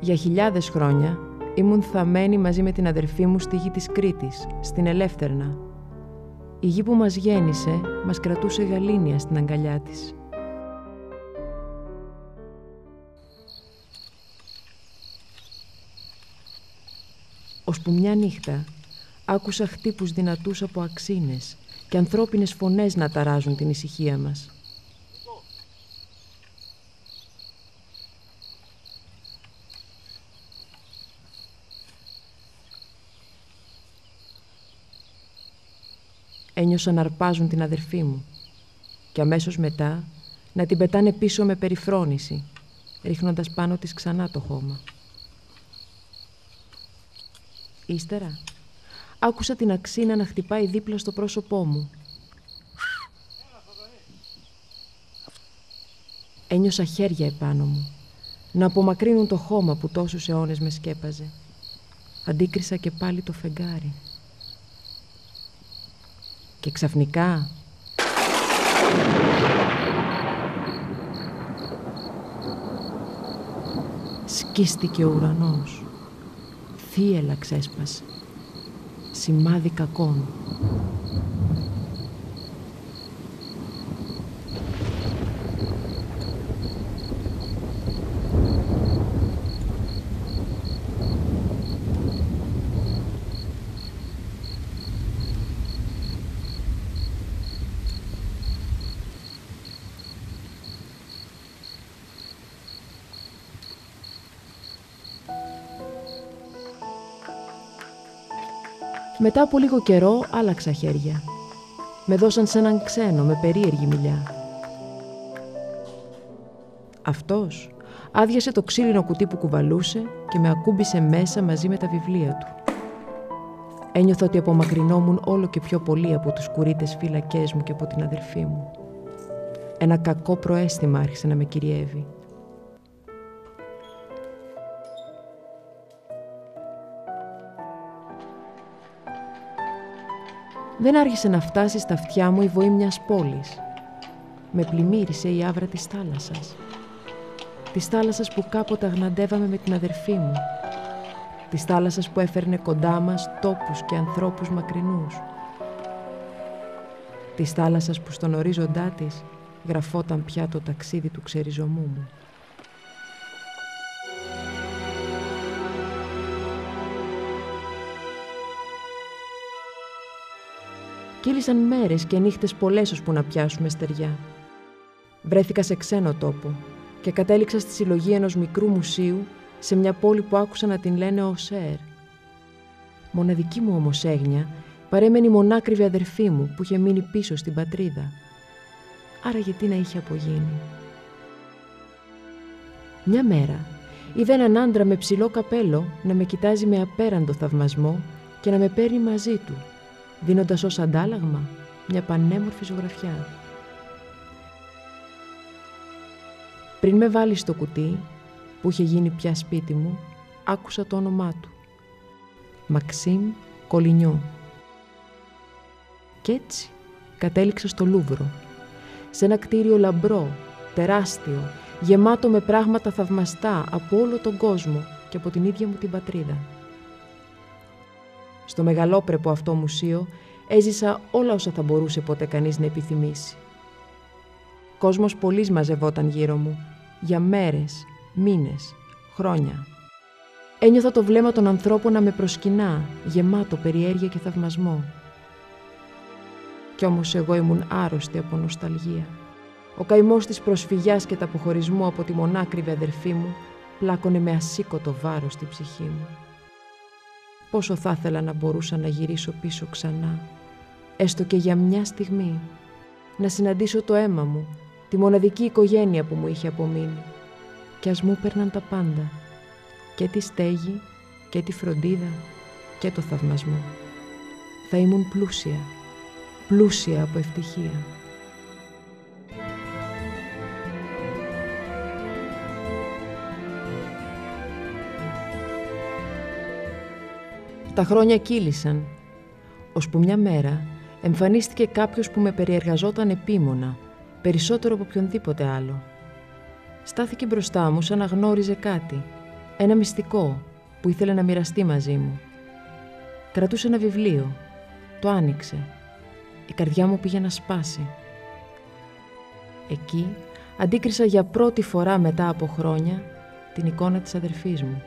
Για χιλιάδες χρόνια ήμουν θαμμένη μαζί με την αδερφή μου στη γη της Κρήτης, στην Ελεύθερνα. Η γη που μας γέννησε μας κρατούσε γαλήνια στην αγκαλιά της. Ώσπου μια νύχτα άκουσα χτύπους δυνατούς από αξίνες και ανθρώπινες φωνές να ταράζουν την ησυχία μας. Ένιωσα να αρπάζουν την αδερφή μου και αμέσως μετά να την πετάνε πίσω με περιφρόνηση, ρίχνοντας πάνω της ξανά το χώμα. Ύστερα άκουσα την αξίνα να χτυπάει δίπλα στο πρόσωπό μου. Ένιωσα χέρια επάνω μου, να απομακρύνουν το χώμα που τόσους αιώνες με σκέπαζε. Αντίκρισα και πάλι το φεγγάρι. Και ξαφνικά σκίστηκε ο ουρανός. Θύελλα ξέσπασε. Σημάδι κακών. Μετά από λίγο καιρό άλλαξα χέρια. Με δώσαν σε έναν ξένο με περίεργη μιλιά. Αυτός άδειασε το ξύλινο κουτί που κουβαλούσε και με ακούμπησε μέσα μαζί με τα βιβλία του. Ένιωθα ότι απομακρυνόμουν όλο και πιο πολύ από τους κουρίτες φύλακές μου και από την αδερφή μου. Ένα κακό προαίσθημα άρχισε να με κυριεύει. Δεν άργησε να φτάσει στα αυτιά μου η βοή μιας πόλης. Με πλημμύρισε η άβρα της θάλασσας. Της θάλασσας που κάποτε αγναντεύαμε με την αδερφή μου. Της θάλασσας που έφερνε κοντά μας τόπους και ανθρώπους μακρινούς. Της θάλασσας που στον ορίζοντά της γραφόταν πια το ταξίδι του ξεριζωμού μου. Κύλησαν μέρες και νύχτες πολλές ώσπου να πιάσουμε στεριά. Βρέθηκα σε ξένο τόπο και κατέληξα στη συλλογή ενός μικρού μουσείου σε μια πόλη που άκουσα να την λένε Οσέρ. Μοναδική μου όμως έγνοια παρέμενε η μονάκριβη αδερφή μου που είχε μείνει πίσω στην πατρίδα. Άρα γιατί να είχε απογίνει. Μια μέρα είδα έναν άντρα με ψηλό καπέλο να με κοιτάζει με απέραντο θαυμασμό και να με παίρνει μαζί του, δίνοντας ως αντάλλαγμα μια πανέμορφη ζωγραφιά. Πριν με βάλει στο κουτί, που είχε γίνει πια σπίτι μου, άκουσα το όνομά του. Μαξίμ Κολινιό. Κι έτσι κατέληξα στο Λούβρο, σε ένα κτίριο λαμπρό, τεράστιο, γεμάτο με πράγματα θαυμαστά από όλο τον κόσμο και από την ίδια μου την πατρίδα. Στο μεγαλόπρεπο αυτό μουσείο έζησα όλα όσα θα μπορούσε ποτέ κανείς να επιθυμήσει. Κόσμος πολύς μαζευόταν γύρω μου, για μέρες, μήνες, χρόνια. Ένιωθα το βλέμμα των ανθρώπων να με προσκυνά, γεμάτο περιέργεια και θαυμασμό. Κι όμως εγώ ήμουν άρρωστη από νοσταλγία. Ο καημός της προσφυγιάς και του αποχωρισμού από τη μονάκριβη αδερφή μου πλάκωνε με ασήκωτο βάρος στην ψυχή μου. Πόσο θα ήθελα να μπορούσα να γυρίσω πίσω ξανά, έστω και για μια στιγμή, να συναντήσω το αίμα μου, τη μοναδική οικογένεια που μου είχε απομείνει. Κι ας μου παίρναν τα πάντα, και τη στέγη, και τη φροντίδα, και το θαυμασμό. Θα ήμουν πλούσια, πλούσια από ευτυχία. Τα χρόνια κύλησαν, ώσπου μια μέρα εμφανίστηκε κάποιος που με περιεργαζόταν επίμονα, περισσότερο από οποιονδήποτε άλλο. Στάθηκε μπροστά μου σαν να γνώριζε κάτι, Ένα μυστικό που ήθελε να μοιραστεί μαζί μου. Κρατούσε ένα βιβλίο. Το άνοιξε. Η καρδιά μου πήγε να σπάσει. Εκεί αντίκρισα για πρώτη φορά μετά από χρόνια την εικόνα της αδερφής μου.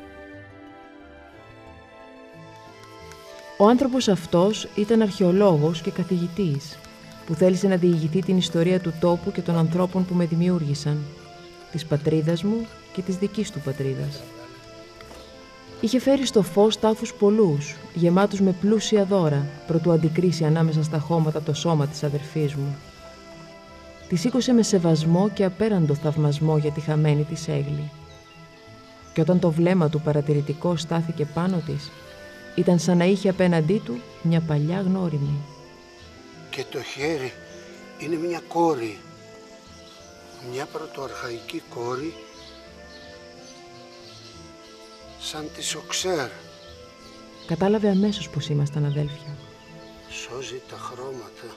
Ο άνθρωπος αυτός ήταν αρχαιολόγος και καθηγητής που θέλησε να διηγηθεί την ιστορία του τόπου και των ανθρώπων που με δημιούργησαν, της πατρίδας μου και της δικής του πατρίδας. Είχε φέρει στο φως τάφους πολλούς, γεμάτους με πλούσια δώρα, προτού αντικρίσει ανάμεσα στα χώματα το σώμα της αδερφής μου. Τη σήκωσε με σεβασμό και απέραντο θαυμασμό για τη χαμένη της έγλη. Και όταν το βλέμμα του παρατηρητικό στάθηκε πάνω της, ήταν σαν να είχε απέναντί του μια παλιά γνώριμη. Και το χέρι είναι μια κόρη, μια πρωτοαρχαϊκή κόρη, σαν τη Οξέρ. Κατάλαβε αμέσως πως ήμασταν αδέλφια. Σώζει τα χρώματα.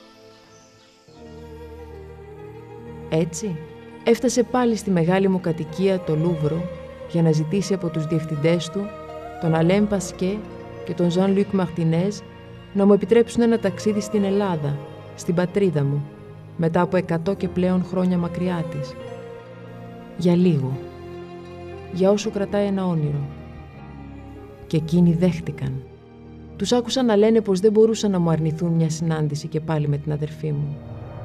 Έτσι, έφτασε πάλι στη μεγάλη μου κατοικία, το Λούβρο, για να ζητήσει από τους διευθυντές του, τον Αλέν Πασκέ και τον Ζαν Λουκ Μαρτινέζ, να μου επιτρέψουν ένα ταξίδι στην Ελλάδα, στην πατρίδα μου, μετά από 100 και πλέον χρόνια μακριά της. Για λίγο. Για όσο κρατάει ένα όνειρο. Και εκείνοι δέχτηκαν. Τους άκουσα να λένε πως δεν μπορούσαν να μου αρνηθούν μια συνάντηση και πάλι με την αδερφή μου.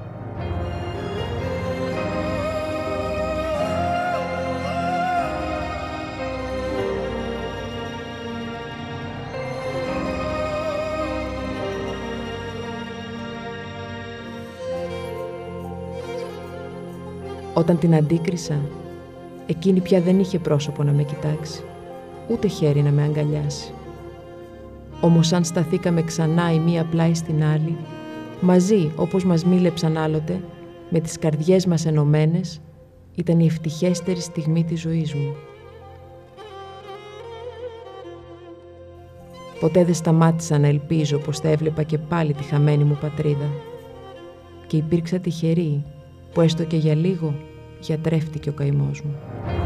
Όταν την αντίκρισα, εκείνη πια δεν είχε πρόσωπο να με κοιτάξει, ούτε χέρι να με αγκαλιάσει. Όμως αν σταθήκαμε ξανά η μία πλάι στην άλλη, μαζί όπως μας μίλεψαν άλλοτε, με τις καρδιές μας ενωμένες, ήταν η ευτυχέστερη στιγμή της ζωής μου. Ποτέ δεν σταμάτησα να ελπίζω πως θα έβλεπα και πάλι τη χαμένη μου πατρίδα. Και υπήρξα τυχερή που έστω και για λίγο γιατρεύτηκε ο καημός μου.